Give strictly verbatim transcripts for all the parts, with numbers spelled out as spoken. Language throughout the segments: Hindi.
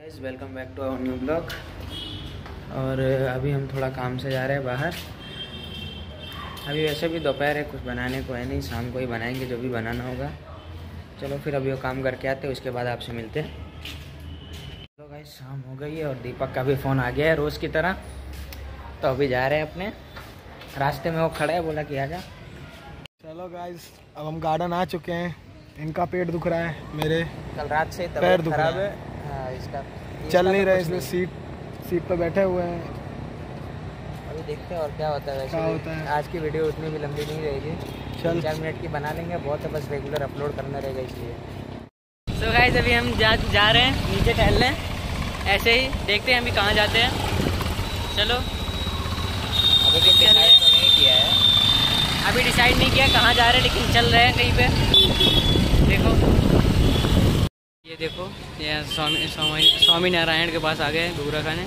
Guys welcome back to our new blog. और अभी हम थोड़ा काम से जा रहे हैं बाहर। अभी वैसे भी दोपहर है, कुछ बनाने को है नहीं, शाम को ही बनाएंगे जो भी बनाना होगा। चलो फिर अभी वो काम करके आते हैं, उसके बाद आपसे मिलते हैं। चलो गाइस शाम हो गई है और दीपक का भी फ़ोन आ गया है रोज़ की तरह। तो अभी जा रहे हैं अपने रास्ते में, वो खड़ा है, बोला कि आजा। चलो गाइस अब हम गार्डन आ चुके हैं। इनका पेट दुख रहा है, मेरे कल रात से पैर तबीयत खराब है। हाँ, इसका चल नहीं रहे, इसलिए सीट सीट पर बैठे हुए हैं। अभी देखते हैं और क्या होता है। वैसे क्या होता है। आज की वीडियो उतनी भी लंबी नहीं रहेगी, चल चार मिनट की बना लेंगे, बहुत है, बस रेगुलर अपलोड करना रहेगा इसलिए। सो गाइस अभी हम जा जा रहे हैं नीचे टहलने, ऐसे ही देखते हैं अभी कहाँ जाते हैं। चलो अभी कुछ डिसाइड तो नहीं किया है, अभी डिसाइड नहीं किया कहाँ जा रहे हैं, लेकिन चल रहे हैं कहीं पे। देखो ये देखो, ये स्वामी स्वामी स्वामी नारायण के पास आ गए घूघरा खाने।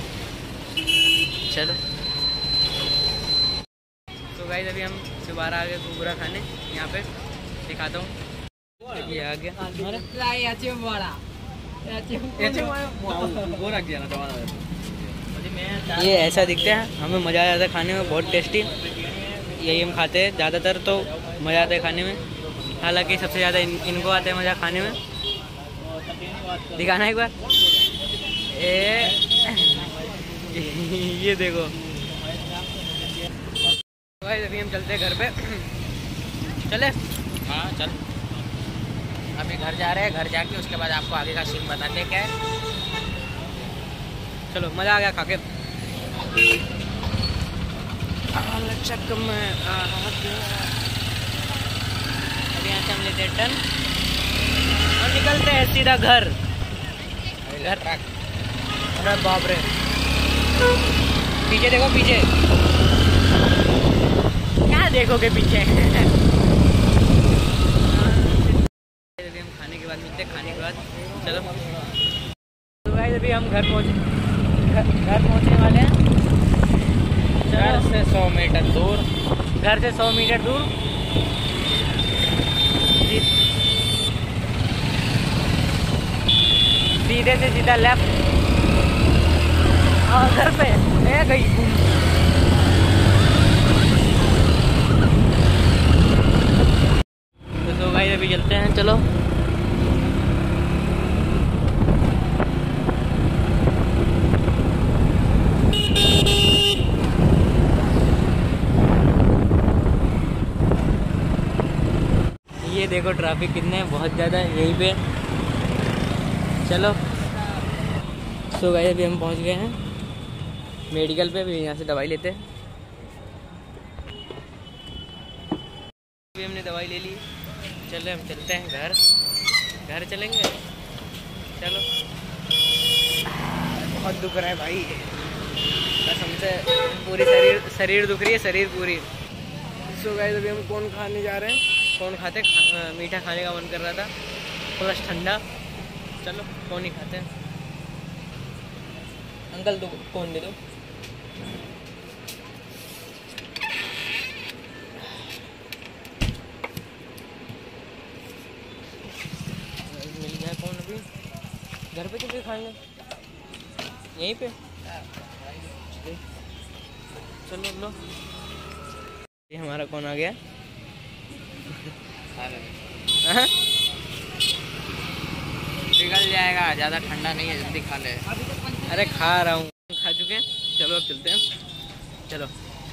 चलो तो गाइस अभी हम दोबारा आ गए घूघरा खाने, यहाँ पे दिखाता हूँ। ये आ गया, ये ऐसा दिखता है, हमें मज़ा आ जाता है खाने में, बहुत टेस्टी। यही हम खाते हैं ज़्यादातर, तो मज़ा आता है खाने में। हालांकि सबसे ज़्यादा इन, इनको आता है मज़ा खाने में। दिखाना एक बार, ए ये देखो भाई। अभी हम चलते हैं घर पे, चले? हाँ चल। अभी घर जा रहे हैं, घर जाके उसके बाद आपको आगे का सीन बताते हैं क्या है। चलो मज़ा आ गया खा के। चक में अभी यहाँ से हम लेते हैं टन और निकलते हैं सीधा घर घर अरे बाप रे, पीछे देखो, पीछे क्या देखोगे पीछे। अभी हम खाने के बाद मिलते हैं, खाने के बाद चलो। तो गाइस अभी हम घर पहुँचे, घर पहुँचने वाले हैं। घर से सौ मीटर दूर, घर से सौ मीटर दूर सीधे से सीधा लेफ्ट और घर पे है गई। तो भाई अभी चलते हैं, चलो। ये देखो ट्रैफिक कितने हैं, बहुत ज़्यादा है यहीं पे। चलो सो गाइस अभी हम पहुंच गए हैं मेडिकल पे, अभी यहाँ से दवाई लेते हैं। अभी हमने दवाई ले ली, चलो हम चलते हैं घर, घर चलेंगे। चलो बहुत दुख रहा है भाई, बस हमसे पूरी शरीर शरीर दुख रही है, शरीर पूरी। सो गाइस अभी हम कौन खाने जा रहे हैं। कौन खाते, खा, मीठा खाने का मन कर रहा था, प्लस ठंडा। चलो कौन ही खाते हैं। अंकल दो कौन दे दो। मिल गया कौन, अभी घर पे तो खाएंगे यहीं पे। चलो लो, ये हमारा कौन आ गया। पिघल जाएगा, ज़्यादा ठंडा नहीं है, जल्दी खा ले। अरे खा रहा हूँ, खा चुके हैं। चलो अब चलते हैं, चलो।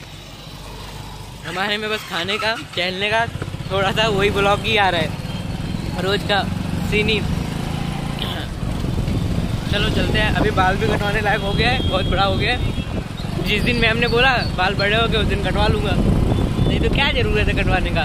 हमारे में बस खाने का, टहलने का थोड़ा सा वही ब्लॉग ही आ रहा है, रोज का सीन ही। चलो चलते हैं। अभी बाल भी कटवाने लायक हो गया है, बहुत बड़ा हो गया है। जिस दिन मैम ने बोला बाल बड़े हो गए उस दिन कटवा लूँगा, नहीं तो क्या ज़रूरत है कटवाने का।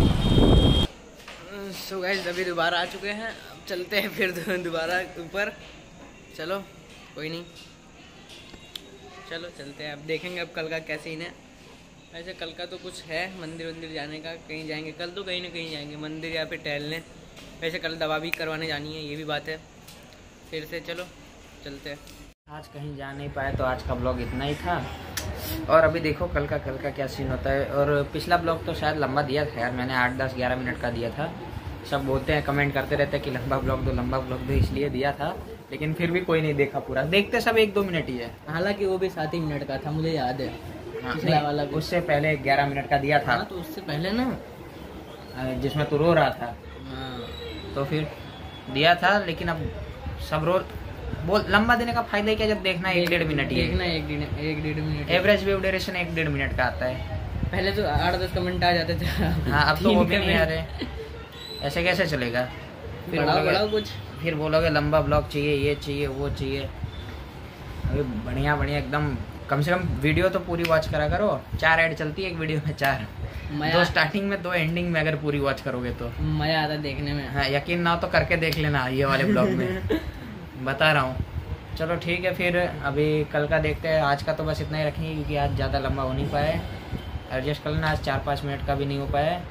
सो गाइस अभी दोबारा आ चुके हैं, अब चलते हैं फिर दोबारा ऊपर। चलो कोई नहीं, चलो चलते हैं। अब देखेंगे अब कल का क्या सीन है। वैसे कल का तो कुछ है, मंदिर वंदिर जाने का, कहीं जाएंगे कल तो, कहीं ना कहीं जाएंगे मंदिर या फिर टहलने। वैसे कल दवा भी करवाने जानी है, ये भी बात है। फिर से चलो चलते हैं। आज कहीं जा नहीं पाए तो आज का ब्लॉग इतना ही था। और अभी देखो कल का कल का क्या सीन होता है। और पिछला ब्लॉग तो शायद लंबा दिया था यार, मैंने आठ दस ग्यारह मिनट का दिया था। सब बोलते हैं, कमेंट करते रहते हैं कि लंबा ब्लॉग दो, लंबा ब्लॉग दो, इसलिए दिया था। लेकिन फिर भी कोई नहीं देखा पूरा, देखते सब एक दो मिनट ही है। हालांकि वो भी सात ही मिनट का था, मुझे याद है। हाँ, पिछला वाला भी। उससे पहले ग्यारह मिनट का दिया था। हाँ, तो उससे पहले ना, जिसमें तू रो रहा था। हाँ। तो फिर दिया था, लेकिन अब सब रो बोल लंबा देने का फायदा ही क्या, जब देखना एक डेढ़ मिनट ही देखना एक डेढ़ एक डेढ़ मिनट। एवरेज व्यू ड्यूरेशन एक डेढ़ मिनट का आता है। पहले तो आठ दस कमेंट आ जाते थे। हाँ, अब तो वो भी नहीं आ रहे। ऐसे कैसे चलेगा? फिर बढ़ाओ बढ़ाओ कुछ, फिर बोलोगे लंबा ब्लॉग चाहिए, ये चाहिए, वो चाहिए। अभी बढ़िया बढ़िया एकदम, कम से कम वीडियो तो पूरी वॉच करा करो। चार ऐड चलती है एक वीडियो में, चार, दो स्टार्टिंग में, दो एंडिंग में। अगर पूरी वॉच करोगे तो मजा आता देखने में। हाँ, यकीन ना हो तो करके देख लेना ये वाले ब्लॉग में। बता रहा हूँ। चलो ठीक है, फिर अभी कल का देखते हैं। आज का तो बस इतना ही रखेंगे, क्योंकि आज ज़्यादा लंबा हो नहीं पाया है। एडजस्ट कर लेना, आज चार पाँच मिनट का भी नहीं हो पाया है।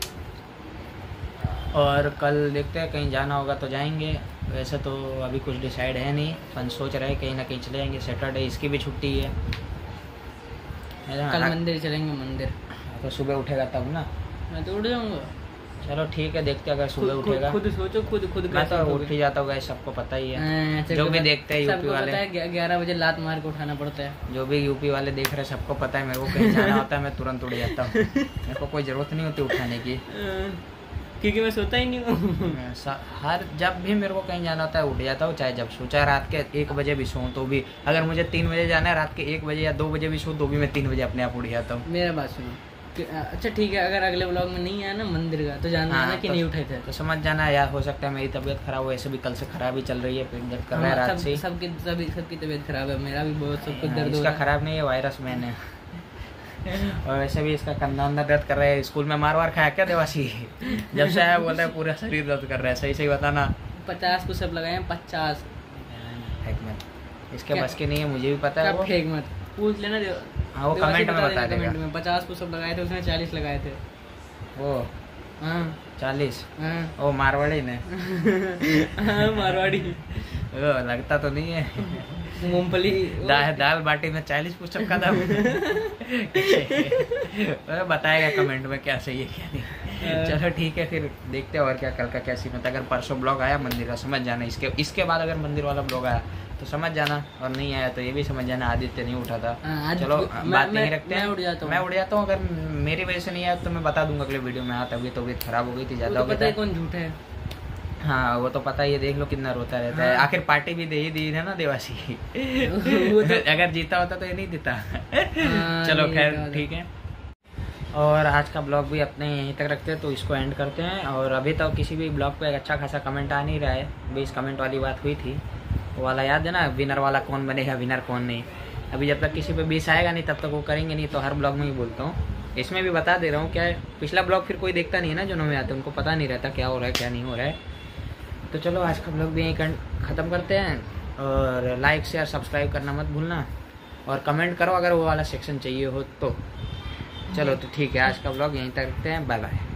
और कल देखते हैं, कहीं जाना होगा तो जाएंगे। वैसे तो अभी कुछ डिसाइड है नहीं, अपन सोच रहे हैं कहीं ना कहीं चले जाएंगे। सैटरडे इसकी भी छुट्टी है। कल मंदिर चलेंगे, मंदिर। तो सुबह उठेगा तब ना? मैं तो उठ जाऊंगा। चलो ठीक है, देखते हैं अगर सुबह उठेगा। खुद सोचो, खुद खुद मैं तो उठ ही जाता हूँ, सबको पता ही है। जो भी देखते हैं यूपी वाले, ग्यारह बजे लात मार के उठाना पड़ता है। जो भी यूपी वाले देख रहे हैं सबको पता है, मेरे को कहीं जाना होता है मैं तुरंत उठ जाता हूँ। मेरे को कोई जरूरत नहीं होती उठाने की, क्योंकि मैं सोता ही नहीं हूँ। हर जब भी मेरे को कहीं जाना होता है उठ जाता हूँ, चाहे जब सोचा रात के एक बजे भी सोऊं तो भी। अगर मुझे तीन बजे जाना है, रात के एक बजे या दो बजे भी सोऊं तो भी मैं तीन बजे अपने आप उठ जाता हूँ। मेरा बात सुनो, अच्छा ठीक है, अगर अगले ब्लॉग में नहीं आया ना मंदिर का, तो जानना हाँ, ना कि तो, नहीं उठे थे। तो समझ जाना यार, हो सकता है मेरी तबीयत खराब हो। ऐसे भी कल से खराब ही चल रही है, पेट दर्द कर रहा है रात से। सबकी सबकी सबकी तबीयत खराब है, मेरा भी बहुत सब कुछ दर्द हो रहा है। खराब नहीं है, वायरस मैन है। और वैसे भी इसका कंधा अंदर दर्द कर रहा है। स्कूल में मार वार खाया क्या देवासी? जब से आया बोल रहा है पूरा शरीर दर्द कर रहा है। सही सही बताना। पचास पुशअप लगाए हैं, पचास। इसके बस के नहीं है, मुझे भी पता है। फेंक मत, पूछ लेना। हाँ, वो कमेंट में बता देगा। कमेंट में पचास पुशअप लगाए थे, उसने चालीस लगाए थे। वो हाँ चालीस। हाँ। वो मारवाड़ी ने। हाँ, मारवाड़ी। वो लगता तो नहीं है। मूंगफली दाल दाल बाटी में चालीस पुशअप का दाम। बताएगा कमेंट में क्या सही है क्या नहीं। चलो ठीक है, फिर देखते हैं और क्या कल का क्या सीन होता है। अगर परसों ब्लॉग आया मंदिर का, समझ जाना। इसके इसके बाद अगर मंदिर वाला ब्लॉग आया तो समझ जाना, और नहीं आया तो ये भी समझ जाना आदित्य नहीं उठा था। चलो बात नहीं रखते हैं। मैं उठ जाता हूँ मैं उठ जाता हूँ अगर मेरी वजह से नहीं आया तो मैं बता दूंगा अगले वीडियो में। हाँ, तबीयत तबीयत खराब हो गई थी, ज्यादा हो गया था। कौन झूठ है? हाँ, वो तो पता ही है, देख लो कितना रोता रहता है। आखिर पार्टी भी दे ही दी है ना देवासी। अगर जीता होता तो ये नहीं देता। चलो खैर ठीक है। और आज का ब्लॉग भी अपने यहीं तक रखते हैं, तो इसको एंड करते हैं। और अभी तक तो किसी भी ब्लॉग पे अच्छा खासा कमेंट आ नहीं रहा है। बीस कमेंट वाली बात हुई थी, वो वाला याद है ना, विनर वाला कौन बनेगा, विनर कौन नहीं। अभी जब तक किसी पे बीस आएगा नहीं तब तक वो करेंगे नहीं। तो हर ब्लॉग में ही बोलता हूँ, इसमें भी बता दे रहा हूँ। क्या है, पिछला ब्लॉग फिर कोई देखता नहीं है ना, जो नए आते हैं उनको पता नहीं रहता क्या हो रहा है क्या नहीं हो रहा है। तो चलो आज का ब्लॉग भी यहीं ख़त्म करते हैं। और लाइक शेयर सब्सक्राइब करना मत भूलना, और कमेंट करो अगर वो वाला सेक्शन चाहिए हो तो। चलो तो ठीक है, आज का ब्लॉग यहीं तक रखते हैं। Bye bye.